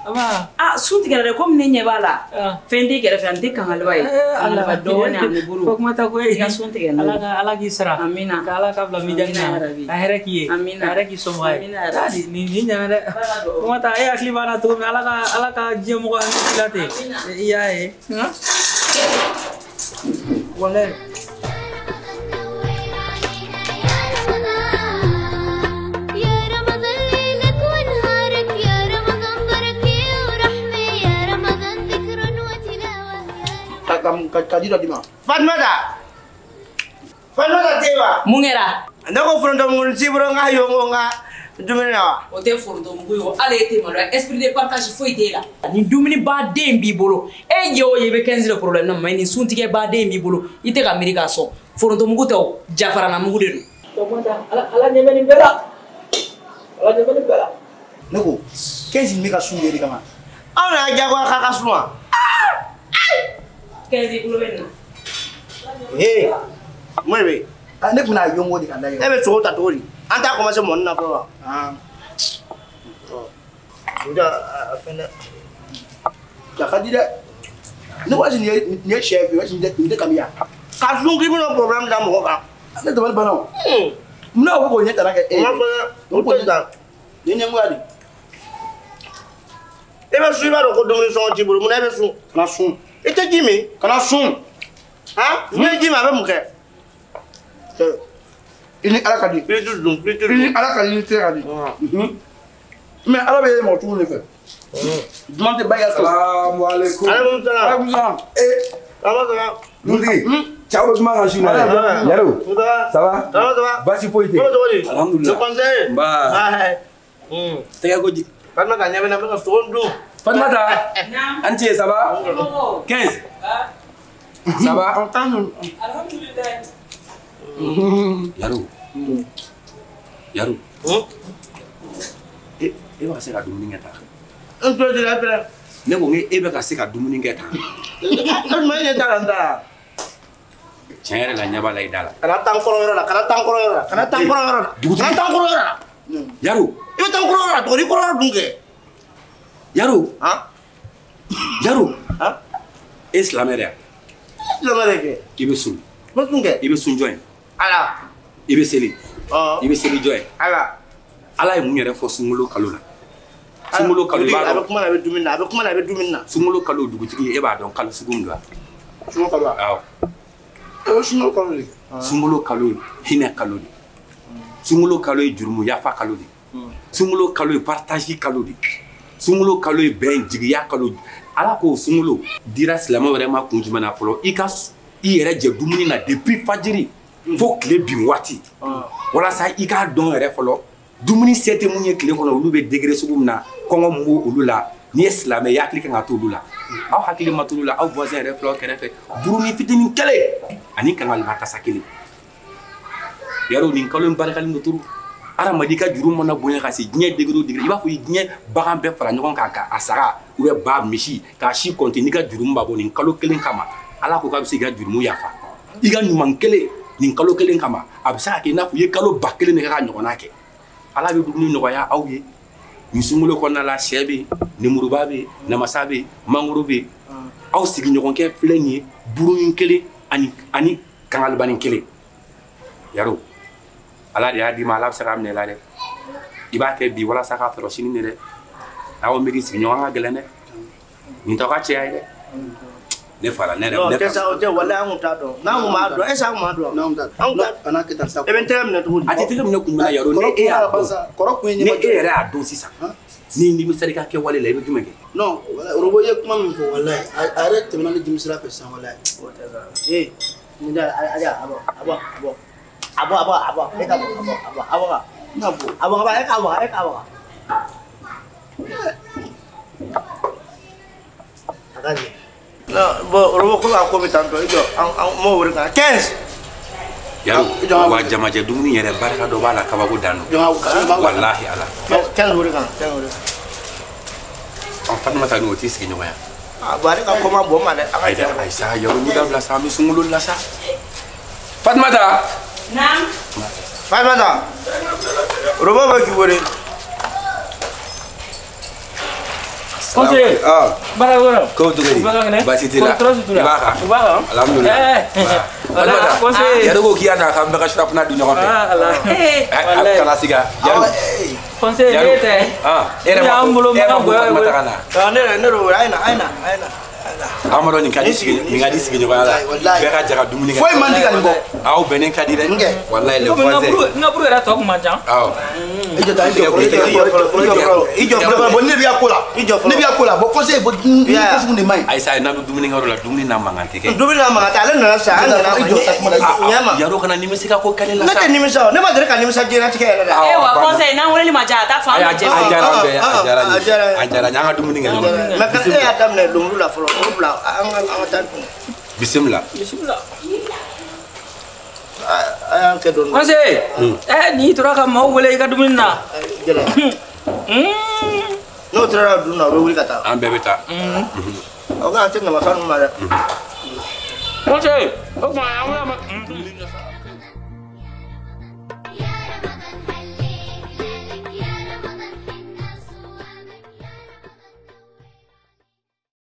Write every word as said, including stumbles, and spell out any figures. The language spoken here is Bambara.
Ama. Ah, sunti kera ko mne nyebala. Fendi kera fendi kangalwa yi. Allah do ne amni buru. Fok mata ko e. Ga sunti kera. Ala ka ala ki sara. Amina. Ka ala ka bla mi janna. Ahera ki. Amina. Ahera ki somai. Amina. Tadi ni ni nyana de. Fok mata e akli bana to ala ka ala ka jemo ko ani tilate. Iya e. Ha? Wala. Kamu kaji dah di mana? Fatma dah. Fatma dah tiba. Mungera. Anda kau front kamu si burung ayo ngonga. Dumina. O te furdo mugo ale te malo esprit de partage foi te la. Ni dumini ba dem bi bolo. E yo ye be quinze le problème na mais ni sunti ke ba dem bi bolo. Ite ka America so. Furdo mugo te o jafara na mugo de. To mata ala ala nyeme ni bela. Ala nyeme ni bela. Neko. quinze mika sunge di kama. Ana jago kakak semua. quinze kilo benna. Eh. Mwebe. Ane kuna yongo di kanda yo. Ebe so tatori. Anta commencé mon na fo. Ah. Udah afena. Ya kadi de. Ne wasi ni ni chef, wasi ni de kamia. Ka sungi mo problem da mo ka. Ane to bal bana. Hmm. Muna ko ko nyeta na ke. Ma ko ko da. Ni nyamwa di. Ebe su ba ko dumuni so ti buru, muna ebe su. Na sun. Ite Jimmy, kana sun. Ha? Ni Jimmy abe muke. Ini ala kadi. Itu dum, itu. Ini ala kadi ni te kadi. Mhm. Mais ala be mo tu ne fe. Demande baya. Assalamu alaikum. Alaikum salam. Alaikum salam. Eh, Comment ça va? Nundi. Ciao comment vas tu là? Yaro. Ça va? Ça va, ça va. Basi poite. Alhamdulillah. Le conseil. Ba. Hai. Hmm. Tega ko ji. Kan ma kanya na ka fondu. Fatmata. Anti ça va? quinze. Ça va? Alhamdulillah. Yaro. Yaro. Eh, e ba se ka dumuni ngata. Un peu de la pera. Ne ko nge e ba ka se ka dumuni ngata. Un ma nyata landa. Tiens la nyaba la idala. Kana tankoro yoro la, kana tankoro yoro la, kana tankoro yoro la. Kana tankoro yoro la. Yaro. Ibe tankoro yoro la, to ri koro dunge. Yaro. Ha? Yaro. Ha? Islam ya. Islam ya ke. Ibe sun. Mas dunge. Ibe sun join. Ala. Ibe seli. Oh. Ibe seli join. Ala. Ala ye mun yɛrɛ fɔ sunkalo kalo la. Sunkalo kalo b'a dɔn. A bɛ kuma na a bɛ dumuni na, a bɛ kuma na a bɛ dumuni na. Sunkalo kalo dugutigi e b'a dɔn kalo sugu min don wa? Sunkalo kalo. Awɔ. O sunkalo kalo de. Sunkalo kalo ye hinɛ kalo de. Sunkalo kalo ye jurumu yafa kalo de. Sunkalo kalo ye partage kalo de. Sunkalo kalo ye bɛn jigiya kalo de. Ala ko sunkalo dira silamɛ wɛrɛ ma kun jumɛn na fɔlɔ i ka i yɛrɛ jɛ dumuni na depuis fajiri fo tile bin waati. Walasa i k'a dɔn yɛrɛ fɔlɔ dumuni se tɛ mun ye tile kɔnɔ olu bɛ degré sugu min na kɔngɔ mun b'o olu la n'i ye silamɛ i hakili kan ka to olu la aw hakili ma to olu la aw voisin yɛrɛ filɛ aw kɛrɛfɛ burunin fitinin kelen ani kangalima tasa kelen yarɔ nin kalo in barikalen don turu adamaden ka juru mana bonya ka se diɲɛ degré o degré i b'a fɔ i diɲɛ bagan bɛɛ fara ɲɔgɔn kan ka a saga ou bien ba misi k'a si compter n'i ka juru b'a bɔ nin kalo kelen kama ala ko k'a bɛ se k'i ka juru yafa i ka ɲuman kelen nin kalo kelen kama a bɛ se ka kɛ i n'a fɔ i ye kalo ba kelen de kɛ ka ɲɔgɔnna kɛ ala bɛ dumuni nɔgɔya aw ye nin sunkalo kɔnɔna la sɛ bɛ yen lemuruba bɛ yen namasa bɛ yen mangoro bɛ yen aw sigiɲɔgɔnkɛ filɛ nin ye burunin kelen ani ani kangalibani kelen yaro ala de y'a d'i ma ala bɛ se k'a minɛ i la dɛ i b'a kɛ bi walasa k'a sɔrɔ sini de dɛ aw miiri sigiɲɔgɔn ka gɛlɛn dɛ nin t'aw ka cɛya ye dɛ ne fala ne yɛrɛ ne fala o tɛ wala an kun t'a dɔn n'an kun b'a dɔn est ce que an kun b'a dɔn n'an t'a dɔn an k'a kɛ tan sa e bɛ n tɛgɛ minɛ cogo di a tɛ tɛgɛ minɛ kun minɛ yaro ne e y'a dɔn kɔrɔ kun ye ɲɛmajɔ ne e yɛrɛ y'a dɔn sisan ni nimisali ka kɛ wale la i bɛ jumɛn kɛ non orobo ye kuma min fɔ walayi a yɛrɛ tɛmɛna ni jimisira fɛ sisan walayi o tɛ sa ee nin tɛ aja a bɔ a bɔ a bɔ a bɔ a bɔ a bɔ e ka bɔ a bɔ a bɔ a bɔ ka n'a bɔ a bɔ ka e ka bɔ e ka bɔ a ka ɲɛ non bon orobo ko a ko bɛ tan tɔ i jɔ an an m'o wele ka quinze yaro wa jamajɛ dumuni yɛrɛ barika dɔ b'a la kabako dan don walahi ala quinze wele kan quinze wele kan Fatumata n'o t'i sigi ɲɔgɔn ya a bon ale ka ko ma bɔ ma dɛ a ka jan ayi sa yaro ni dabila sa an bɛ sunkalo la sa Fatumata naam Fatumata orobo bɛ k'i wele Conseiller. Ah. Bara goro. Kau tu gini. Basi tila. Terus itu lah. Ibaka. Ibaka. Alhamdulillah. Eh. Wala conseiller. Ya dogo kia da kan baka shrap na dunyo kafe. Ah Allah. Eh, kana siga. Ya. Conseiller teh. Ah, era Ya ma. ambulo Era maka ma boy. matakana. ne ne ro aina aina aina Amaro ni kadi sigi, ni ngadi sigi nyoba la. Beka jaga dumuni. Foi mandi kan bo. Aw benen kadi de. Wallahi le Ko voisin. ngabru ngabru era tok majang. Aw. Ijo ta ijo ijo ijo ijo ijo bo ne biya kola. Ijo ne biya kola bo conseil bo ko sunde mai. Ay sa na dumuni ngaro la dumuni na mangante ke. dubi na ma ta na sa an na Ijo ta kuma da nyama Yaro kana ni misika ko kale la na te sa. ni mi sa ne ma dere ka ni mi sa jira tike na Eh wa conseil na wala ma jata fa. Ay ajara be ajara ni. ajara. Ajara nyanga dumuni ngalo. ma ka e adam ne lumru la folo lumru la an an tan Bismillah. Bismillah. an ke don Conseiller. Eh ni tura ka mau boleh ka dumin na. jela Hmm. no tra du na ro wuli kata An bebe ta. o ga tin na ma kan ma Conseiller. Oh ma ya ma.